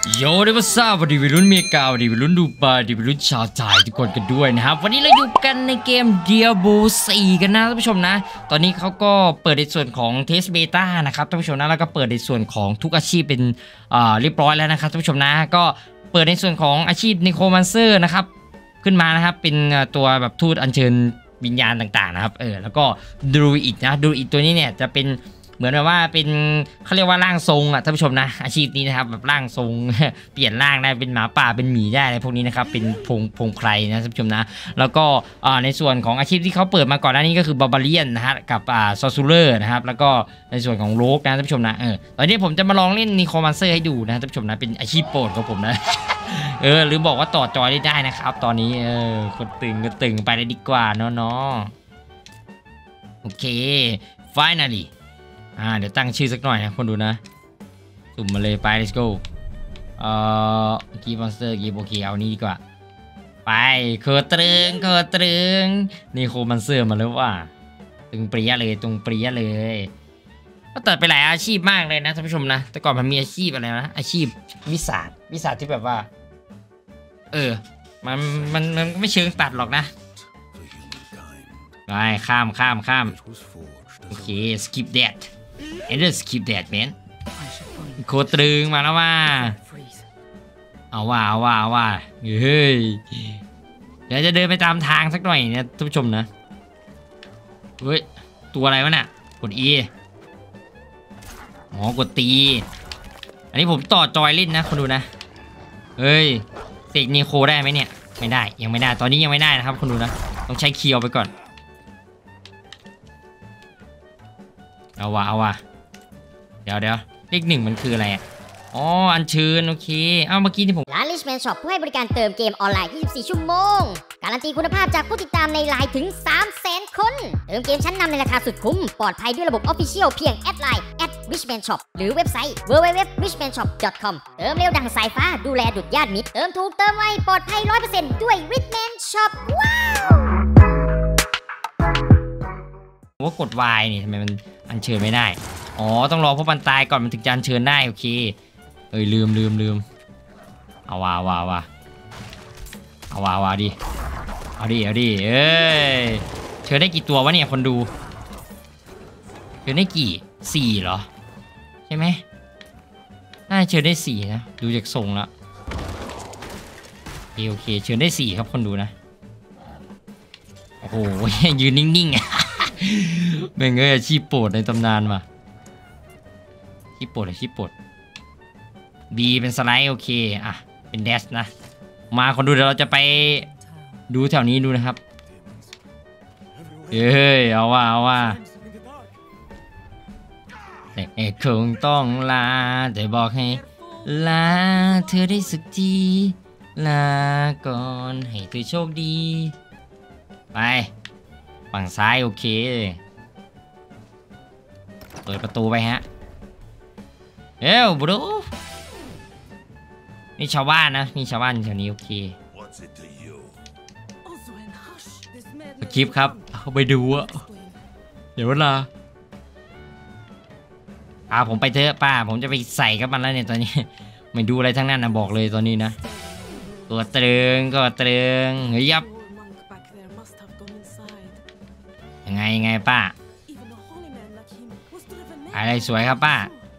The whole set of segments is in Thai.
โยได้มาทราบวันดีวัยรุ่นเมกาวันดีวัยรุ่นดูบาดีวัยรุ่นชาวไทยทุกคนกันด้วยนะครับวันนี้เราอยู่กันในเกม Diablo 4กันนะท่านผู้ชมนะตอนนี้เขาก็เปิดในส่วนของเทสเบต้านะครับท่านผู้ชมนะแล้วก็เปิดในส่วนของทุกอาชีพเป็นเรียบร้อยแล้วนะครับท่านผู้ชมนะก็เปิดในส่วนของอาชีพนิโครแมนเซอร์นะครับขึ้นมานะครับเป็นตัวแบบทูตอัญเชิญวิญญาณต่างๆนะครับแล้วก็ดรูอิดนะดรูอิดตัวนี้เนี่ยจะเป็นเหมือนแบบว่าเป็นเขาเรียกว่าร่างทรงอ่ะท่านผู้ชมนะอาชีพนี้นะครับแบบร่างทรง เปลี่ยนร่างได้เป็นหมาป่าเป็นหมีได้อะไรพวกนี้นะครับเป็นพงไพรนะท่านผู้ชมนะแล้วก็ในส่วนของอาชีพที่เขาเปิดมาก่อนหน้านี้ก็คือบาร์บาเรียนนะฮะกับซอซูเลอร์นะครับแล้วก็ในส่วนของโรกนะท่านผู้ชมนะตอนนี้ผมจะมาลองเล่นนิโครแมนเซอร์ให้ดูนะท่านผู้ชมนะเป็นอาชีพโปรดของผมนะ หรือบอกว่าต่อจอยได้นะครับตอนนี้คนตึงก็ตึงไปเลยดีกว่าเนาะโอเค finallyเดี๋ยวตั้งชื่อสักหน่อยนะคนดูนะสุ่มมาเลยไป let's go กีมอนสเตอร์กีโอเคเอานี้ดีกว่าไปเคอตรึงนี่โคมันเซอร์มาแล้วว่าตึงเปรี้ยเลยตรงเปรี้ยเลยก็ตัดไปหลายอาชีพมากเลยนะท่านผู้ชมนะแต่ก่อนมันมีอาชีพอะไรนะอาชีพวิสาที่แบบว่ามันไม่เชิงตัดหรอกนะไปข้ามโอเค skip that and just skip that man โคตรึงมาแล้วว่าเอาว่าเฮ้ยเดี๋ยวจะเดินไปตามทางสักหน่อยเนี่ยท่านผู้ชมนะเฮ้ยตัวอะไรวะน่ะกด E กดตีอันนี้ผมต่อจอยเล่นนะคนดูนะเฮ้ยเสกนีโคได้ไหมเนี่ยไม่ได้ยังไม่ได้ตอนนี้ยังไม่ได้นะครับคนดูนะต้องใช้เคียวไปก่อนเอาว่ะเดี๋ยวเลขหนึ่งมันคืออะไรอัญเชิญโอเคเมื่อกี้ที่ผมร้าน Richman Shop ผู้ให้บริการเติมเกมออนไลน์24 ชั่วโมงการันตีคุณภาพจากผู้ติดตามในไลน์ถึง 300,000 คนเติมเกมชั้นนำในราคาสุดคุ้มปลอดภัยด้วยระบบ Official เพียงแอดไลน์ @Richman Shop หรือเว็บไซต์ www.richmanshop.com เติมเร็วดังสายฟ้าดูแลดุจญาติมิตรเติมถูกเติมไวปลอดภัย 100% ด้วย Richman Shop ว้าวว่ากด Y นี่ทำไมมันอัญเชิญไม่ได้ต้องรอพวกมันตายก่อนมันถึงจะอัญเชิญได้โอเคลืมเอาว่าดิเอาดิเชิญได้กี่ตัววะเนี่ยคนดูเชิญได้กี่4เหรอใช่ไหมน่าเชิญได้4นะดูจากทรงแล้วโอเคเชิญได้4ครับคนดูนะโอ้โหยืนนิ่งๆเป็นไงอาชีพโปรดในตำนานมาอาชีพโปรดB เป็นสไลด์โอเคเป็นเดสนะมาคนดูเดี๋ยวเราจะไปดูแถวนี้ดูนะครับเอาว่าแต่คงต้องลาแต่บอกให้ลาเธอได้สักทีลาก่อนให้เธอโชคดีไปฝั่งซ้ายโอเคเปิดประตูไปฮะบรูนี่ชาวบ้านนะมีชาวบ้านแถวนี้โอเคคลิปครับเอาไปดูเดี๋ยวเวลาผมไปเถอะป้าผมจะไปใส่กับมันแล้วเนี่ยตอนนี้ไม่ดูอะไรทั้งนั้นนะบอกเลยตอนนี้นะตัวเตรึงเฮ้ยยับยังไงป้าอะไรสวยครับป้า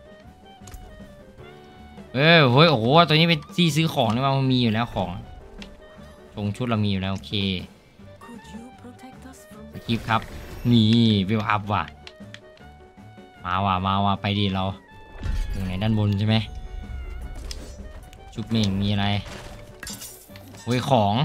โอ้โหตัวนี้เป็นที่ซื้อของนี่มันมีอยู่แล้วของชุดเรามีอยู่แล้วโอเคสกิปครับนี่วิวอัพว่ะมาว่ะไปดีเราอยู่ไหนด้านบนใช่ไหมชุบเม่งมีอะไรของ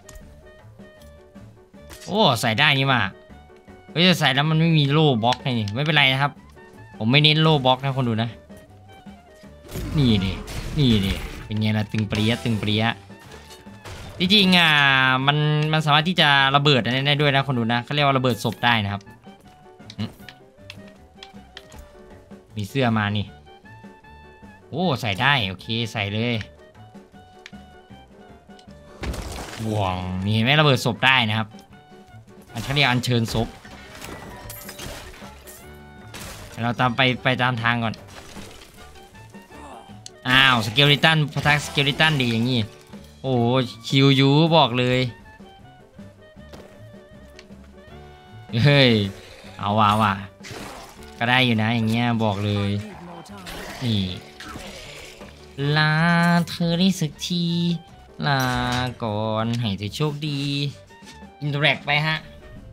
ใส่ได้นี่มาจะใส่แล้วมันไม่มีโล่บล็อกนี่ไม่เป็นไรนะครับผมไม่เน้นโล่บล็อกนะคนดูนะนี่ดิเป็นไงล่ะตึงเปรี้ยจริงๆมันสามารถที่จะระเบิดได้ด้วยนะคนดูนะเขาเรียกว่าระเบิดศพได้นะครับมีเสื้อมานี่ใส่ได้โอเคใส่เลยว่องนี่เห็นไหมระเบิดศพได้นะครับอันเขาเรียกอัญเชิญศพเราไปตามทางก่อน อ้าวสเกลิตันพทักสเกลิตันดีอย่างงี้โอ้คิวยูบอกเลยเฮ้ยเอาว่ะก็ได้อยู่นะอย่างเงี้ยบอกเลยนี่ลาเธอได้สักทีลาก่อนให้เธอโชคดีอินเทอร์แอคไปฮะ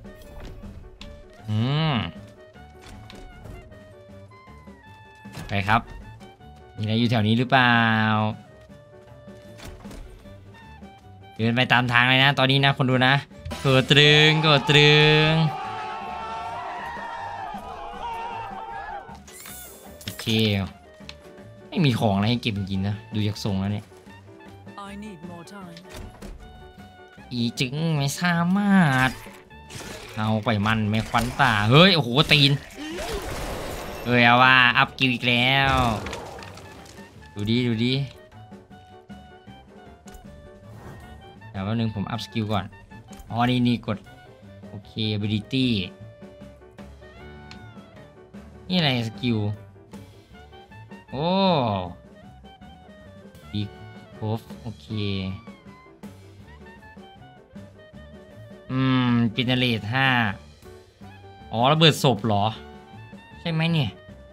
ไปครับมีอะไรอยู่แถวนี้หรือเปล่าเดินไปตามทางเลยนะตอนนี้นะคนดูนะกดตรึงโอเคไม่มีของอะไรให้เก็บจริงๆนะดูจากทรงแล้วเนี่ยอีจึงไม่สามารถเอาไปมันไม่ควันตาเฮ้ยโอ้โหตีนเฮ้ยเอาว่าอัพกิวอีกแล้วดูดิเดี๋ยวแป๊บนึงผมอัพสกิลก่อนอ๋อนี่กดโอเค ability นี่อะไรสกิลโอ้ดีโคฟโอเคปินาเลต5อ๋อระเบิดศพเหรอใช่ไหมเนี่ย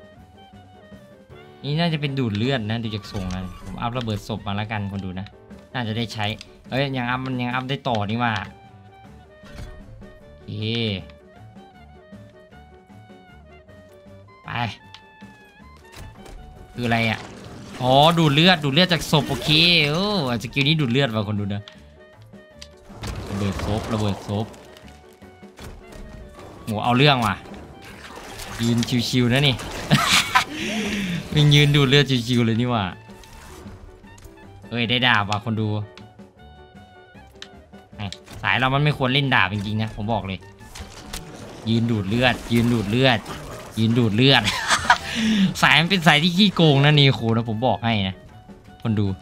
นี่น่าจะเป็นดูดเลือดนะดูจากทรงนะผมอัพระเบิดศพมาแล้วกันคนดูนะน่าจะได้ใช้เอ้ยยังอัพมันยังอัพได้ต่อนี่ว่าโอเคไปคืออะไรอ่ะอ๋อดูดเลือดจากศพโอเคโอ้สกิลนี้ดูดเลือดว่ะคนดูนะระเบิดศพโหเอาเรื่องว่ะยืนชิวๆนะนี่ มันยืนดูดเลือดชิวๆเลยนี่ว่ะเอ้ยได้ดาบว่ะคนดูสายเรามันไม่ควรเล่นดาบจริงๆนะผมบอกเลยยืนดูดเลือด สายมันเป็นสายที่ขี้โกงนะนี่โคนะผมบอกให้นะคนดู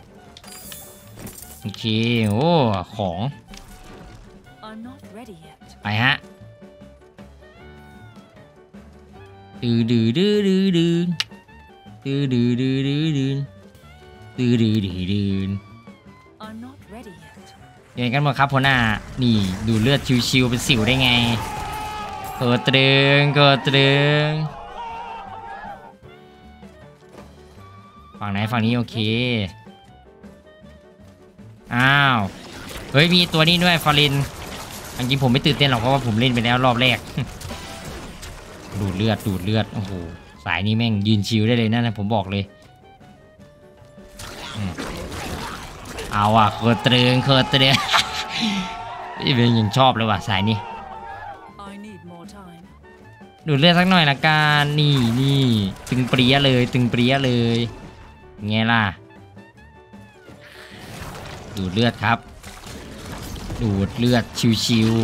โอเคโอ้ของไปฮะดื้อยังกันหมดครับพ่อหน้านี่ดูเลือดชิวๆเป็นสิวได้ไงกดตรึงฝั่งไหนฝั่งนี้โอเคอ้าวเฮ้ยมีตัวนี้ด้วยฟารินจริงผมไม่ตื่นเต้นหรอกเพราะว่าผมเล่นไปแล้วรอบแรก ดูดเลือดโอ้โหสายนี้แม่งยืนชิวได้เลยนะผมบอกเลยเอาอ่ะเคอเตรึงนี่เป็นยังชอบเลยว่ะสายนี้ดูดเลือดสักหน่อยละกันนี่ตึงเปรี้ยเลยไงล่ะดูดเลือดครับดูดเลือดชิว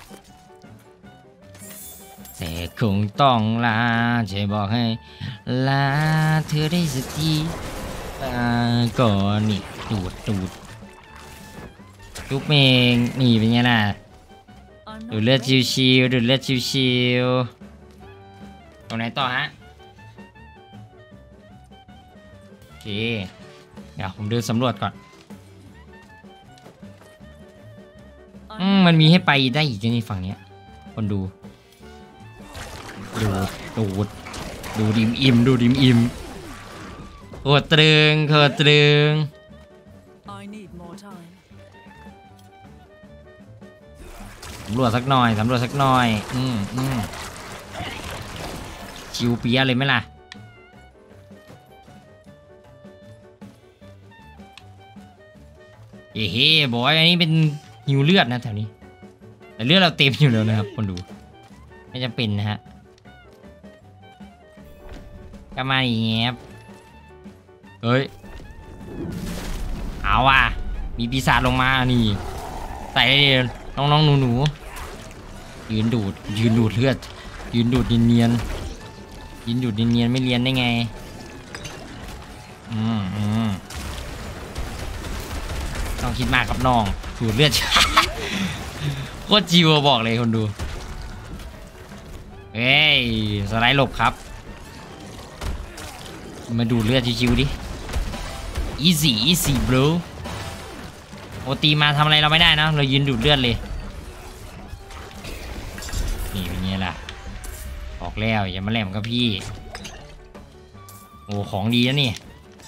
แต่คงต้องลาจะบอกให้ลาเธอได้สักทีก่อนนี่ดูดทุกเมงนี่เป็นไงล่ะดูดเลือดชิวตรงไหนต่อฮะโอเคเดี๋ยวผมเดินสำรวจก่อนมันมีให้ไปได้อีกในฝั่งเนี้ยคนดูดิมอิ่มโคตรตรึงสำรวจสักหน่อยชิวเปียเลยไหมล่ะเฮ้บอยอันนี้เป็นหิวเลือดนะแถวนี้แต่เลือดเราเต็มอยู่แล้วนะครับคนดูไม่จำเป็นนะฮะก็มาอย่างเงี้ยเฮ้ยเอาว่ะมีปีศาจลงมานี่ใส่เลยน้องหนูยืนดูดเลือดยืนดูดเนียนไม่เรียนได้ไงต้องคิดมากครับน้องดูดเลือด โคตรจิวบอกเลยคนดูเฮ้ยสไลด์หลบครับมาดูเลือดชิวๆดิ easy bro โอตีมาทำอะไรเราไม่ได้นะเรายืนดูดเลือดเลยนี่เป็นไงล่ะออกแล้วอย่ามาแหลมกับพี่โอ้ของดีนะนี่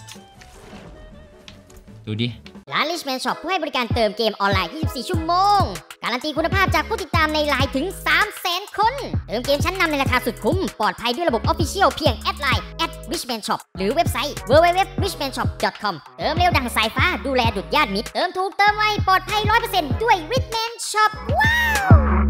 ดูดิร้าน Richman Shop ผู้ให้บริการเติมเกมออนไลน์ 24 ชั่วโมงการันตีคุณภาพจากผู้ติดตามในไลน์ถึง 300,000 คนเติมเกมชั้นนำในราคาสุดคุ้มปลอดภัยด้วยระบบ Official เพียงแอดไลน์ @Richman Shop หรือเว็บไซต์ www.richmanshop.com เติมเร็วดังสายฟ้าดูแลดุจญาติมิตรเติมถูกเติมไวปลอดภัย 100% ด้วย Richman Shop ว้าว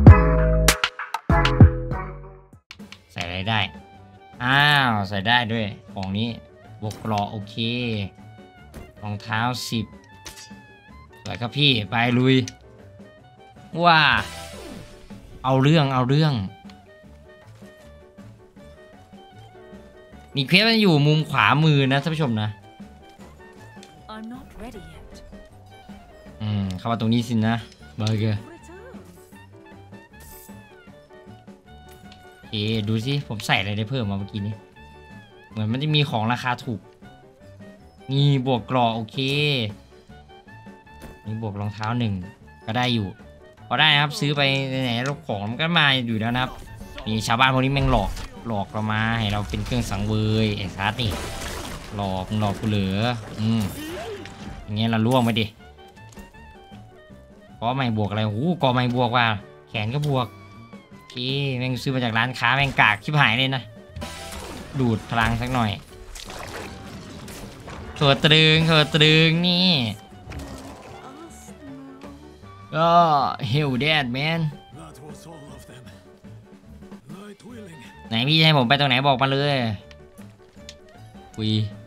ใส่อะไรได้อ้าวใส่ได้ด้วยของนี้บวกกรอโอเครองเท้า10สวยครับพี่ไปลุยว่าเอาเรื่องนี่เควสมันอยู่มุมขวามือนะท่านผู้ชมนะเข้ามาตรงนี้สินะเบอร์เกอร์โอเคดูสิผมใส่อะไรได้เพิ่มมาเมื่อกี้นี้เหมือนมันจะมีของราคาถูกนี่บวกกรอโอเคนี่บวกรองเท้า1ก็ได้อยู่พอได้นะครับซื้อไปไหนๆรถของมันก็มาอยู่แล้วนะครับนี่ชาวบ้านพวกนี้แม่งหลอกเรามาให้เราเป็นเครื่องสังเวยไอ้ซาร์นี่หลอกกูเหลืออย่างเงี้ยเราล่วงไปดิก็ไม่บวกอะไรก็ไม่บวกว่าแขนก็บวกโอเคแม่งซื้อมาจากร้านค้าแม่งกากชิบหายเลยนะดูดพลังสักหน่อยเขิดตรึงนี่ก็เฮลแดดแมนไหนพี่ให้ผมไปตรงไหนบอกมาเลยคุย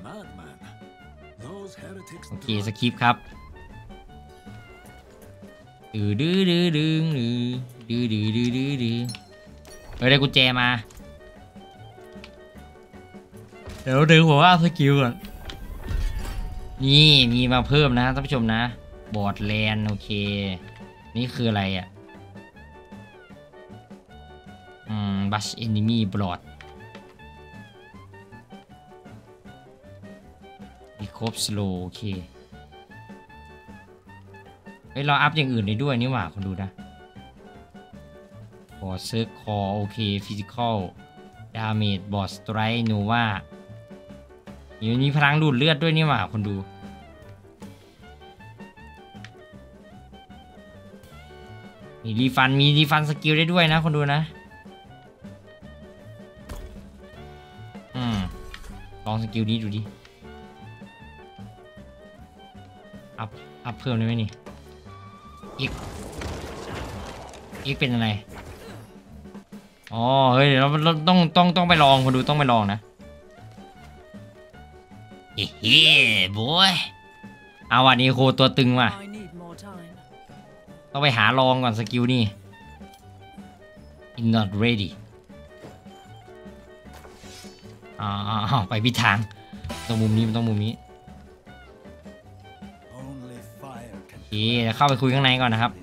โอเคสคริปต์ครับดื้อได้กุญแจมาเดี๋ยวดึงผมว่าสกิลก่อนนี่มีมาเพิ่มนะท่านผู้ชมนะบอร์ดแลนด์โอเคนี่คืออะไรอ่ะบัชเอนิมี่บลอดรีคอฟสโลโอเคเฮ้ยเราอัพอย่างอื่นได้ด้วยนี่หว่าคนดูนะบอร์ดเซิร์ฟคอโอเคฟิสิคอลดาเมจบอร์ดสไตร์โนวามีพลังดูดเลือดด้วยนี่หว่าคนดูมีรีฟันสกิลได้ด้วยนะคนดูนะลองสกิลนี้ดูดิอัพเพิ่มได้ไหมนี่อีกเป็นอะไรอ๋อเฮ้ยเดี๋ยวเราต้องไปลองคนดูต้องไปลองนะเฮ้บอยเอาวันนี้โคตัวตึงว่ะต้องไปหาลองก่อนสกิลนี่ not ready ไปพิดทางตรงมุมนี้มันต้องมุมนี้โอเคเข้าไปคุยข้างในก่อนนะครับ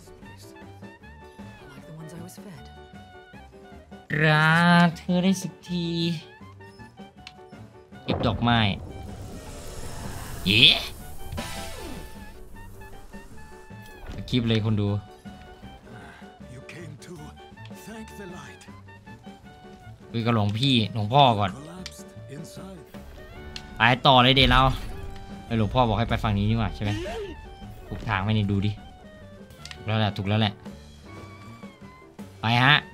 รักเธอได้สักทีเก็บดอกไม้คลิปเลยคนดูคุยกับหลวงพ่อก่อนไปต่อเลยเดี๋ยวเราหลวงพ่อบอกให้ไปฝั่งนี้นี่หว่าใช่ไหมถูกทางไหมนี่ดูดิถูกแล้วแหละไปฮะ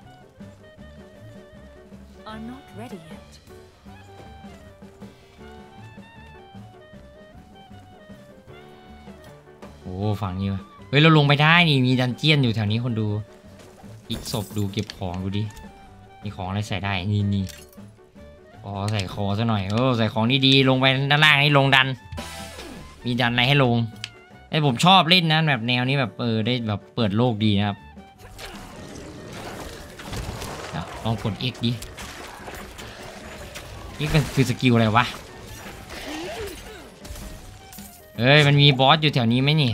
โอ้ฝั่งนี้เฮ้ยเราลงไปได้นี่มีดันเจียนอยู่แถวนี้คนดูอีกศพดูเก็บของดูดิมีของอะไรใส่ได้นี่ใส่คอซะหน่อยใส่ของดีๆลงไปด้านล่างนี่ลงดันมีดันอะไรให้ลงไอ้ผมชอบเล่นนะแบบแนวนี้แบบได้แบบเปิดโลกดีนะครับลองกด X ดินี่คือสกิลอะไรวะเฮ้ยมันมีบอสอยู่แถวนี้ไหมนี่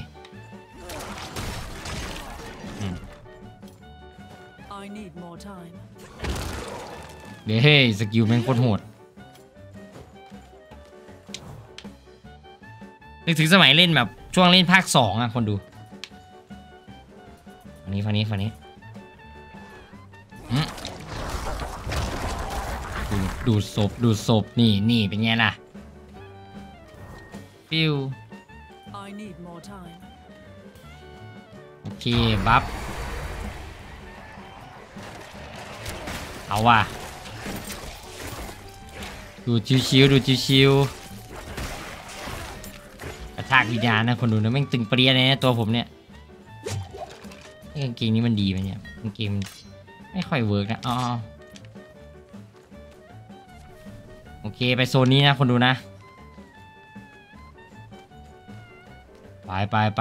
เฮ้ยสกิลแม่งโคตรโหดนึกถึงสมัยเล่นแบบช่วงเล่นภาค2อ่ะคนดูฝั่งนี้ดูดศพนี่เป็นไงล่ะฟิวโอเคบัฟเอาว่ะดูชิวกระชากวิญญาณนะคนดูนะแม่งตึงเปรี้ยเลยนะตัวผมเนี่ยกางเกงนี้มันดีไหมเนี่ยกางเกงไม่ค่อยเวิร์กนะอ๋อโอเคไปโซนนี้นะคนดูนะไป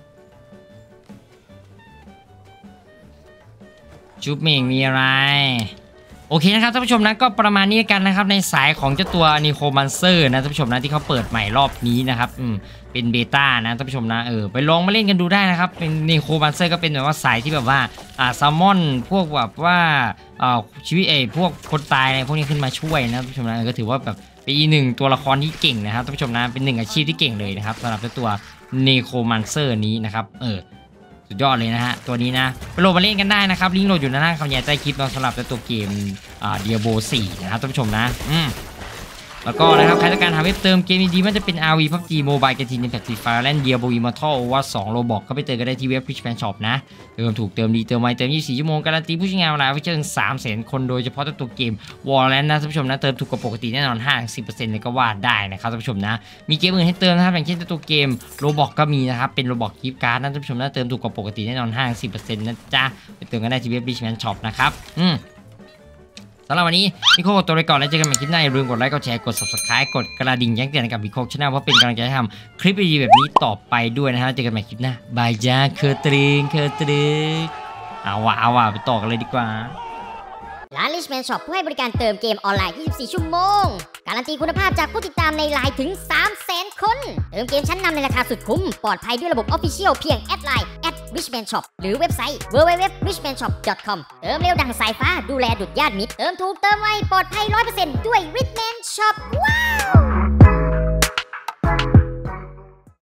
จุ๊บเมงมีอะไรโอเคนะครับท่านผู้ชมนะก็ประมาณนี้กันนะครับในสายของเจ้าตัวนิโคมันเซอร์นะท่านผู้ชมนะที่เขาเปิดใหม่รอบนี้นะครับเป็นเบต้านะท่านผู้ชมนะไปลองมาเล่นกันดูได้นะครับเป็นนิโคมันเซอร์ก็เป็นแบบว่าสายที่แบบว่าแซลมอนพวกแบบว่าชีวิตพวกคนตายอะไรพวกนี้ขึ้นมาช่วยนะท่านผู้ชมนะก็ถือว่าแบบเป็นอีกหนึ่งตัวละครที่เก่งนะครับท่านผู้ชมนะเป็นหนึ่งอาชีพที่เก่งเลยนะครับสำหรับเจ้าตัวนิโคมันเซอร์นี้นะครับสุดยอดเลยนะฮะตัวนี้นะไปโหลดมาเล่นกันได้นะครับลิงก์โหลดอยู่ด้านล่างคำบรรยายใต้คลิปเราสำหรับตัวเกมDiablo 4นะครับท่านผู้ชมนะแล้วก็นะครับใครต้องการหาเว็บเติมเกมดีๆมันจะเป็น RV PUBG Mobile กระทิน Impact Free Fire และ Diablo Immortal ว่า2 Roblox ก็ไปเติมกันได้ที่เว็บ Richman Shop นะเติมถูกเติมดีเติมไวเติม24ชั่วโมงการันตีผู้ใช้งานเวลาไปเจอถึง 300,000 คนโดยเฉพาะตัวเกม Valorant นะท่านผู้ชมนะเติมถูกกว่าปกติแน่นอน 50% เลยก็ว่าได้นะครับท่านผู้ชมนะมีเกมอื่นให้เติมนะครับอย่างเช่นตัวเกม Roblox ก็มีนะครับเป็น Roblox Gift Card นะท่านผู้ชมนะเติมถูกกว่าปกติแน่นอน 50% นะจ๊ะไปเติมกันได้ที่เว็บ Richman Shop นะครับสำหรับวันนี้พี่โคตัวไปก่อนแล้วเจอกันใหม่คลิปหน้าอย่าลืมกดไลค์กดแชร์กด Subscribe กดกระดิ่งแจ้งเตือนกับพี่โคชแนลเพราะเป็นกำลังใจให้ทำคลิปดีๆแบบนี้ต่อไปด้วยนะฮะเจอกันใหม่คลิปหน้าบายจ้าเคอร์ตริงเอาว่ะไปต่อกันเลยดีกว่าร้าน Richman Shop ผู้ให้บริการเติมเกมออนไลน์ 24 ชั่วโมงการันตีคุณภาพจากผู้ติดตามในไลน์ถึง 300,000 คนเติมเกมชั้นนำในราคาสุดคุ้มปลอดภัยด้วยระบบ Official เพียงแอดไลน์ @Richman Shop หรือเว็บไซต์ www.richmanshop.com เติมเร็วดังสายฟ้าดูแลดุจญาติมิตรเติมถูกเติมไวปลอดภัย 100% ด้วย Richman Shop